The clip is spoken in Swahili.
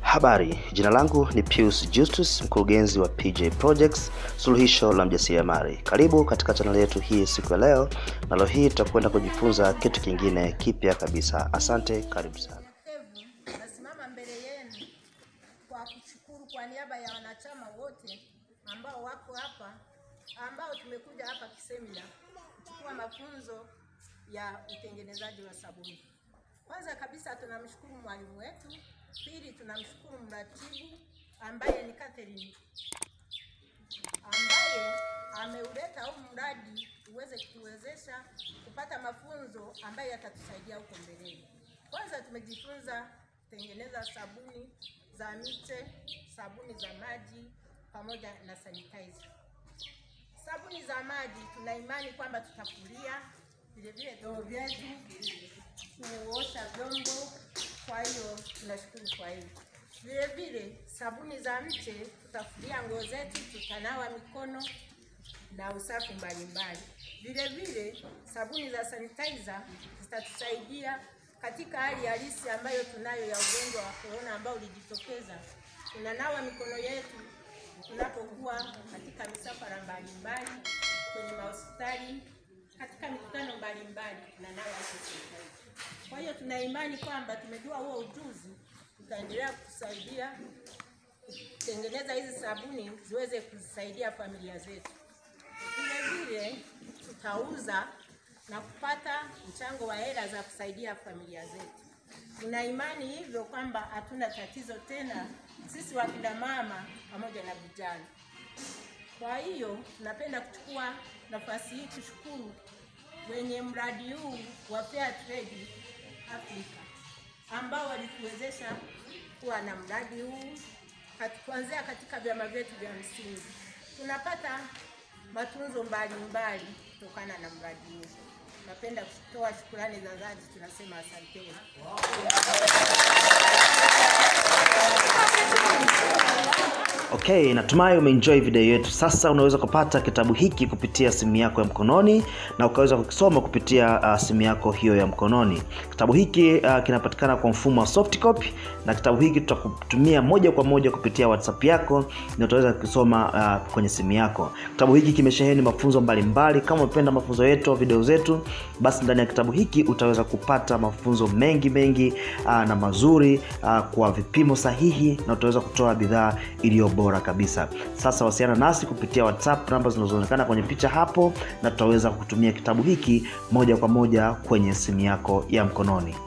Habari, jina langu ni Pius Justus, mkurugenzi wa PJ Projects, suluhisho la mjasiriamali. Karibu katika channel yetu hii siku ya leo, na leo hii tutakwenda kujifunza kitu kingine kipya kabisa. Asante, karibu sana. Nasimama mbele yenu kwa kushukuru kwa niaba ya wanachama wote ambao wako hapa, ambao tumekuja hapa kisemina kuchukua mafunzo ya utengenezaji wa sabuni. Kwanza kabisa tunamshukuru mwalimu wetu. Pili tunamshukuru mratibu ambaye ni Catherine, ambaye ameuleta huu mradi uweze kutuwezesha kupata mafunzo ambayo yatatusaidia huko mbeleni. Kwanza tumejifunza kutengeneza sabuni za miche, sabuni za maji pamoja na sanitizer. Sabuni za maji tuna imani kwamba tutafulia vile vile ndoo vyetu, kuosha vyombo. Kwa hiyo tunashukuru kwa hiyo. Vile vile sabuni za mche tutafulia nguo zetu, tutanawa mikono na usafi mbalimbali. Vile vile sabuni za sanitizer zitatusaidia katika hali halisi ambayo tunayo ya ugonjwa wa corona ambao ulijitokeza. Tunanawa mikono yetu tunapokuwa katika misafara mbalimbali, kwenye hospitali, katika mikutano mbalimbali tunanawa sanitizer. Kwa hiyo tuna imani kwamba tumejua huo ujuzi utaendelea kutusaidia kutengeneza hizi sabuni ziweze kusaidia familia zetu. Vile vile tutauza na kupata mchango wa hela za kusaidia familia zetu. Tuna imani hivyo kwamba hatuna tatizo tena sisi wakina mama pamoja na vijana. Kwa hiyo tunapenda kuchukua nafasi hii kushukuru wenye mradi huu wa Fair Trade Africa ambao walituwezesha kuwa na mradi huu. Kuanzia katika vyama vyetu vya msingi tunapata matunzo mbalimbali kutokana na mradi huu. Napenda kutoa shukrani za dhati, tunasema asante. Okay, natumai umeenjoy video yetu. Sasa unaweza kupata kitabu hiki kupitia simu yako ya mkononi na ukaweza kukisoma kupitia simu yako hiyo ya mkononi. Kitabu hiki kinapatikana kwa mfumo wa soft copy, na kitabu hiki tutakutumia moja kwa moja kupitia WhatsApp yako na utaweza kusoma kwenye simu yako. Kitabu hiki kimesheheni mafunzo mbalimbali. Kama unapenda mafunzo yetu au video zetu, basi ndani ya kitabu hiki utaweza kupata mafunzo mengi na mazuri kwa vipimo sahihi, na utaweza kutoa bidhaa iliyo bora kabisa. Sasa wasiliana nasi kupitia WhatsApp namba zinazoonekana kwenye picha hapo, na tutaweza kukutumia kitabu hiki moja kwa moja kwenye simu yako ya mkononi.